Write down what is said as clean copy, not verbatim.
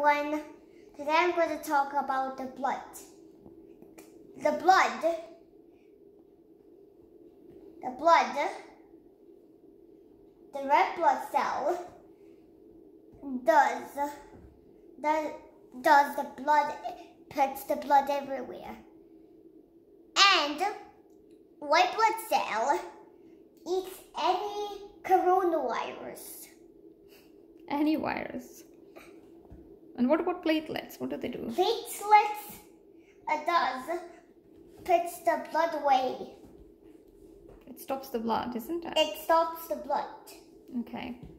everyone. Today I'm going to talk about the blood. The blood, the red blood cell puts the blood everywhere. And white blood cell eats any coronavirus. Any virus. And what about platelets? What do they do? Platelets puts the blood away. It stops the blood, isn't it? It stops the blood. Okay.